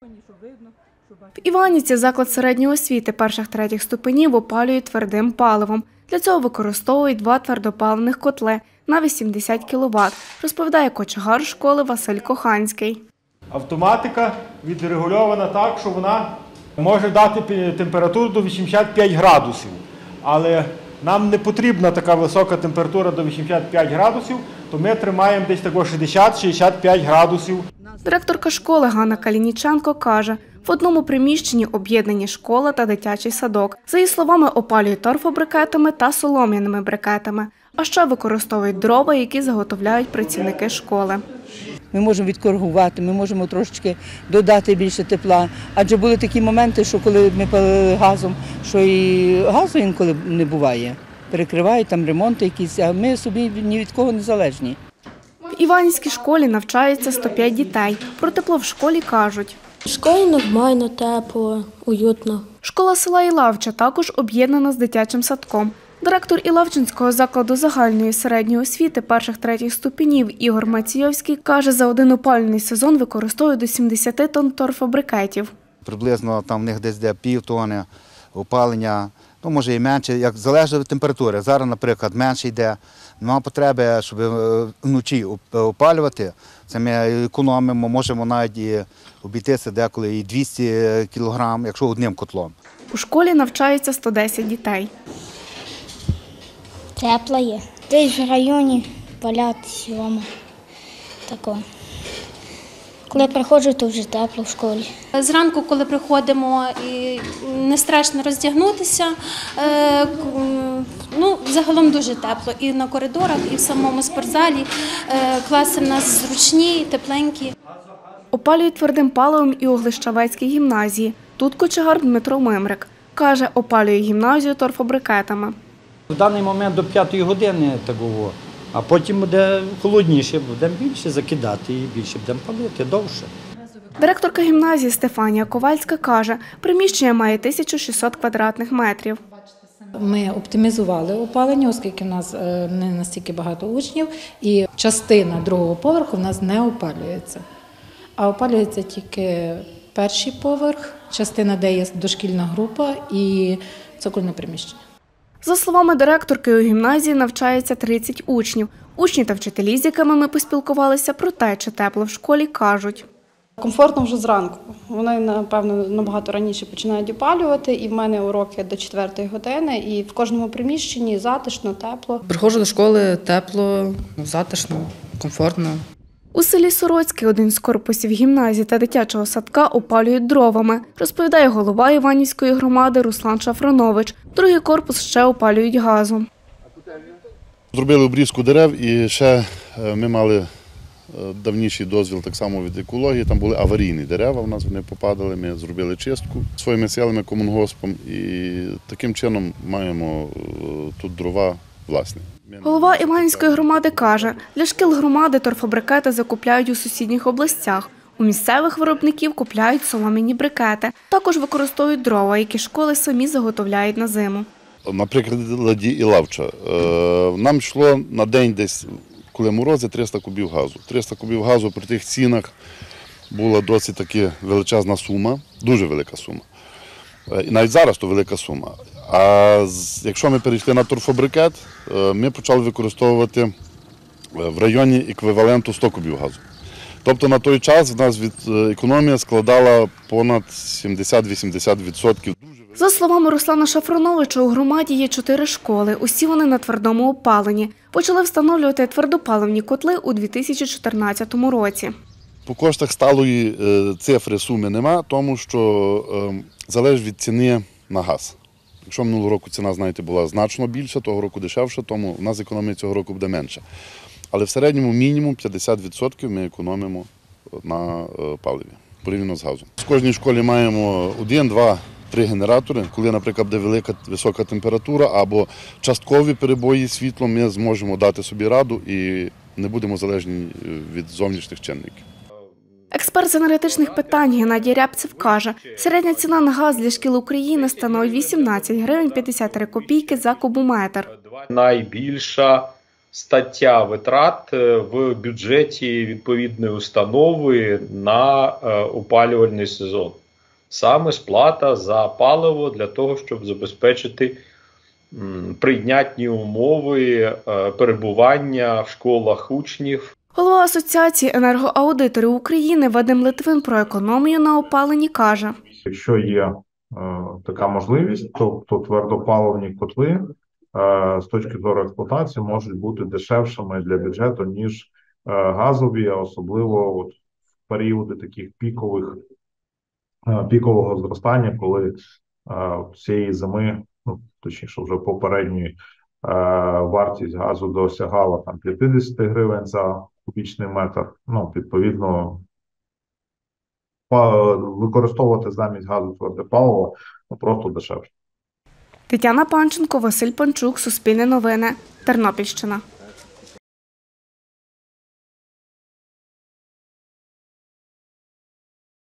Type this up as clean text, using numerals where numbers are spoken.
В Іванівці заклад середньої освіти перших-третіх ступенів опалюють твердим паливом. Для цього використовують 2 твердопаливних котли на 80 кВт, розповідає кочегар школи Василь Коханський. Автоматика відрегульована так, що вона може дати температуру до 85 градусів. Але нам не потрібна така висока температура до 85 градусів, то ми тримаємо десь такого 60-65 градусів. Директорка школи Ганна Калініченко каже, в одному приміщенні об'єднані школа та дитячий садок. За її словами, опалюють торфобрикетами та солом'яними брикетами. А ще використовують дрова, які заготовляють працівники школи. Ми можемо відкоригувати, ми можемо трошечки додати більше тепла. Адже були такі моменти, що коли ми палили газом, що і газу інколи не буває. Перекривають там ремонти якісь, а ми собі ні від кого не залежні. В Іванівській школі навчається 105 дітей. Про тепло в школі кажуть. В школі нормально, тепло, уютно. Школа села Ілавча також об'єднана з дитячим садком. Директор Ілавчинського закладу загальної середньої освіти перших-третіх ступенів Ігор Мацієвський каже, за один опалювальний сезон використовує до 70 тонн торфобрикетів. Приблизно там в них десь півтони опалення, може і менше, як залежить від температури. Зараз, наприклад, менше йде. Нема потреби, щоб вночі опалювати. Це ми економимо, можемо навіть і обійтися деколи і 200 кг, якщо одним котлом. У школі навчається 110 дітей. Тепло є. Десь в районі палять 7. Тако. Коли приходжу, то вже тепло в школі. Зранку, коли приходимо, і не страшно роздягнутися, загалом дуже тепло. І на коридорах, і в самому спортзалі. Класи в нас зручні, тепленькі. Опалюють твердим паливом і у Глищавецькій гімназії. Тут кочегар Дмитро Мимрик. Каже, опалює гімназію торфобрикетами. В даний момент до 5 години такого, а потім буде холодніше, будемо більше закидати і більше будемо палити, довше. Директорка гімназії Стефанія Ковальська каже, приміщення має 1600 квадратних метрів. Ми оптимізували опалення, оскільки у нас не настільки багато учнів, і частина другого поверху в нас не опалюється. А опалюється тільки перший поверх, частина, де є дошкільна група і цокольне приміщення. За словами директорки, у гімназії навчається 30 учнів. Учні та вчителі, з якими ми поспілкувалися про те, чи тепло в школі, кажуть. Комфортно вже зранку. Вони, напевно, набагато раніше починають опалювати, і в мене уроки до 4 години, і в кожному приміщенні затишно, тепло. Приходжу до школи, тепло, затишно, комфортно. У селі Сороцьке один з корпусів гімназії та дитячого садка опалюють дровами, розповідає голова Іванівської громади Руслан Шафронович. Другий корпус ще опалюють газом. Зробили обрізку дерев і ще ми мали давніший дозвіл так само від екології. Там були аварійні дерева, в нас вони попадали, ми зробили чистку своїми силами, комунгоспом і таким чином маємо тут дрова власні. Голова Іванівської громади каже, для шкіл громади торфобрикети закупляють у сусідніх областях. У місцевих виробників купляють солом'яні брикети. Також використовують дрова, які школи самі заготовляють на зиму. Наприклад, Ілавча. Нам йшло на день десь, коли морози, 300 кубів газу. 300 кубів газу при тих цінах була досить таки величезна сума, дуже велика сума. І навіть зараз то велика сума. А якщо ми перейшли на торфобрикет, ми почали використовувати в районі еквіваленту 100 кубів газу. Тобто на той час в нас економія складала понад 70-80%. За словами Руслана Шафроновича, у громаді є 4 школи. Усі вони на твердому опаленні. Почали встановлювати твердопаливні котли у 2014 році. По коштах сталої цифри, суми нема, тому що залежить від ціни на газ. Якщо минулого року ціна, знаєте, була значно більша, того року дешевша, тому в нас економія цього року буде менша. Але в середньому мінімум 50% ми економимо на паливі, порівняно з газом. В кожній школі маємо 1, 2, 3 генератори. Коли, наприклад, буде велика, висока температура або часткові перебої світлом, ми зможемо дати собі раду і не будемо залежні від зовнішніх чинників. Експерт з енергетичних питань Геннадій Рябцев каже, середня ціна на газ для шкіл України становить 18 гривень 53 копійки за кубометр. Найбільша стаття витрат в бюджеті відповідної установи на опалювальний сезон. Саме сплата за паливо для того, щоб забезпечити прийнятні умови перебування в школах учнів. Голова Асоціації енергоаудиторів України Вадим Литвин про економію на опаленні каже: якщо є така можливість, то твердопаливні котли з точки зору експлуатації можуть бути дешевшими для бюджету, ніж газові, особливо в періоди таких пікового зростання, коли цієї зими, точніше вже попередньої, вартість газу досягала там 50 гривень за кубічний метр. Відповідно, використовувати замість газу тверде паливо просто дешевше. Тетяна Панченко, Василь Панчук, Суспільне новини, Тернопільщина.